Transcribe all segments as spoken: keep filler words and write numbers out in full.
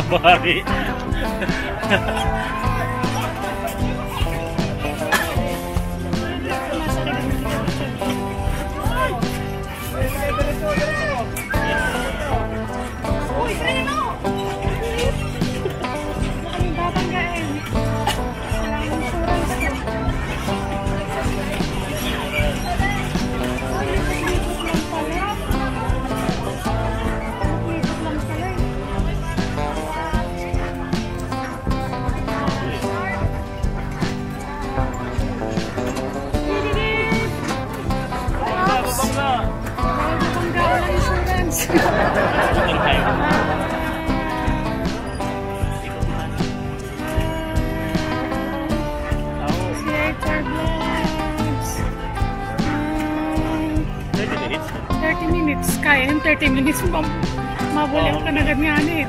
Mari. thirty minutes. Kaya yung thirty minutes mo mabulang ka na ganyan eh.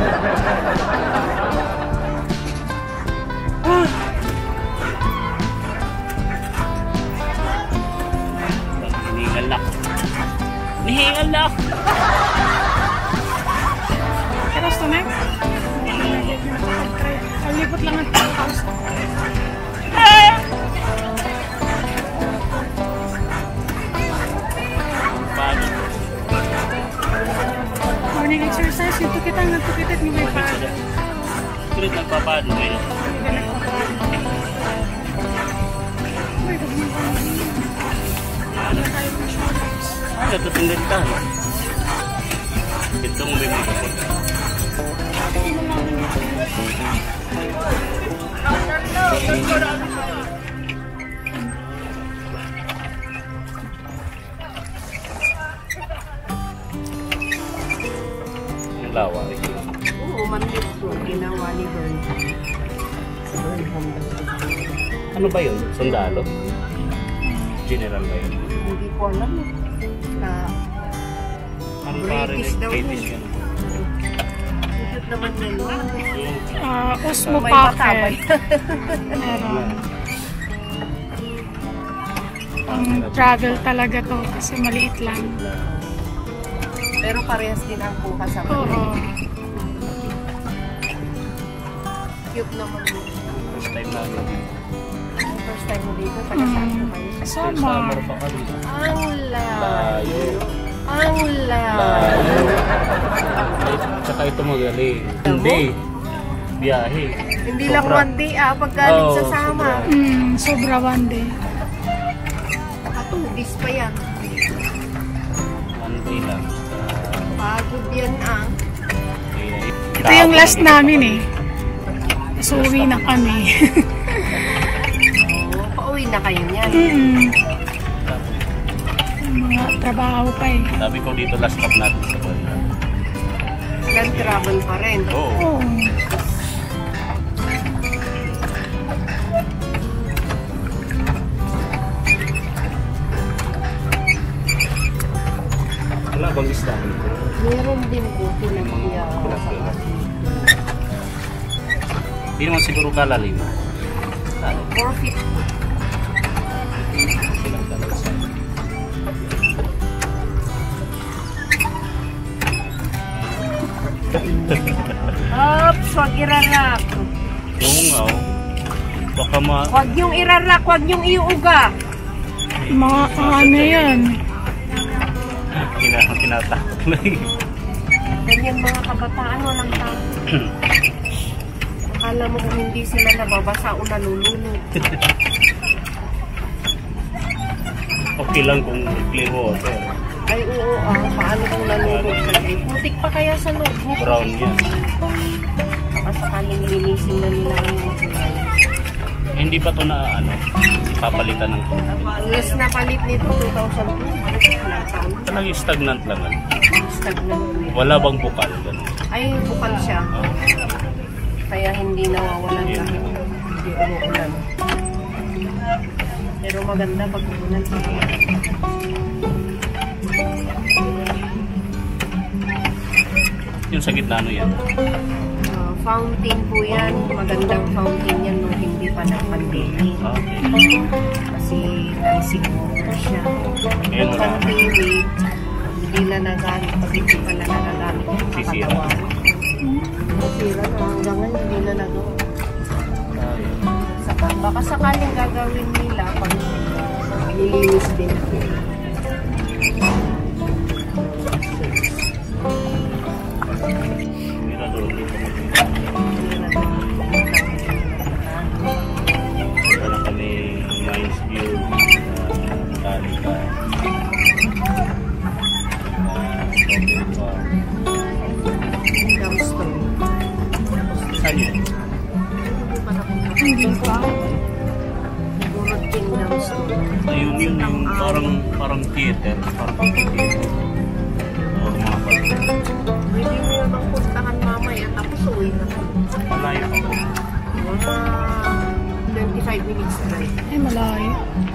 Hinihingal na. Hinihingal na. Pero sa next, alipot lang ang house. Morning exercise, ito kita nagtukitat ni may pado. Kulit nagpapado ngayon. Uy, gagawin pa naman yun. Wala tayo ng shoulders. Ah, ito tingnan ka. Ito mo may mga po. Ang lawa. Oo, manlit po. Ginawa ni Bern. Ano ba yun? Sundalo? General ba yun? Hindi ko alam eh. Na Ano British daw yun. yun? Ikot naman yan. Ah, Osmo May Packet. patabay. Meron. Ang travel talaga to kasi maliit lang. Pero parehas din ang bukas sa Oo. kanila. Cute naman mo. First time namin. First time mo dito, taga saan mo kayo? Summer. pa kami. Ang layo. Layo. Ang layo. Layo. Tsaka ito magaling. Hindi. Biyahe. Hindi lang Sobra. one day ah, paggaling Oo, sa sama. sobra. Mm, sobra one day. Nakatubis pa yan. One day lang. Pagod yan ah. Ito yung last namin eh. So, uwi na kami. Oo, pauwi na kayo niyan. Mm. Mga trabaho pa eh. Sabi ko dito last stop natin sa Boyra. Land travel pa rin. Oo. Oo. Wala bang isda? Meron din po pinagbiya. Hindi naman siguro kalalim. four feet. Oops, wag irarak. Oo nga oh. Baka ma... Wag yung irarak, wag yung iuuga. Mga ano yan. Kina, kinatakot na eh. Ganyan mga kabataan, walang tao. Akala mo kung hindi sila nababasa o nalulunod. Okay lang kung clear water. Ay oo ah, paano kung nalulunod ka? Ay, putik pa kaya sa notebook. Brown yan. Baka sakaling linisin na nila ang kulay. Eh, hindi pa to na ano, papalitan ng Last na palit nito, two thousand two. Ilang taon? talagang stagnant lang. Ano. Stagnant. Wala bang bukal? Ganun. Ay, bukal siya. Oh. Kaya hindi nawawalan Yeah. kahit hindi umuulan. Pero maganda pag umulan. Yung sa gitna ano yan? Uh, fountain po yan. Magandang fountain yan nung hindi pa ng pandemic. Ah, okay. Kasi icing water siya. Ngayon wala. Pandemic, hindi na nagamit. Pag hindi pa na nagagamit yung Sisira. katawan. Mm. Nasira na hanggang ngayon hindi na nagawa. Ayun. Saka, baka sakaling gagawin nila pag nilinis din. Mirador dito. Wala na kami nice view. Talika. Dumpster. Saan yun? Hindi pa. Burot King dumpster. Ayun yun yung parang parang theater. Parang theater. O mga pala. Pwede mo namang puntahan mamaya tapos uwi na kayo. Malayo pa po. Mga twenty-five minutes drive. Ay, malayo.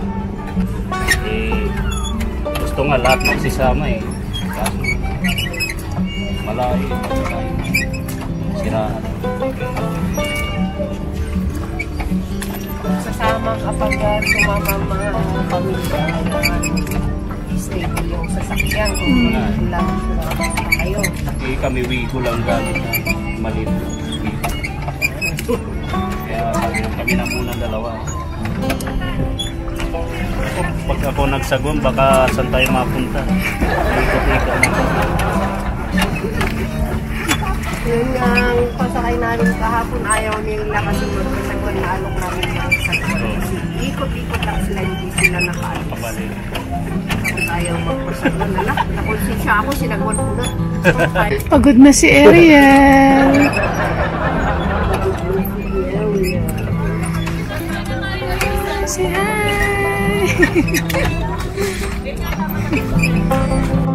Eh, gusto nga lahat magsisama eh. Kaso, malayo, malayo. Sirahan. Sasama kapag uh, sumama ang mga pamilya uh, stable yung sasakyan kung Mm. lang sila basta kayo. Eh, kami wigo lang galing na maliit. Kaya kami, kami na muna dalawa. Pag ako nagsagon, baka saan tayo mapunta. Ikot-ikot na. Yun ang pasakay namin kahapon, ayaw nila kasi magpasagon na alok namin ng sagon. Kasi ikot-ikot lang sila, hindi sila nakaalis. Kapalin. Tapos ayaw magpasagon na lang. Nakonsensya ako, sinagwan ko na. Pagod na si Ariel. Say hi.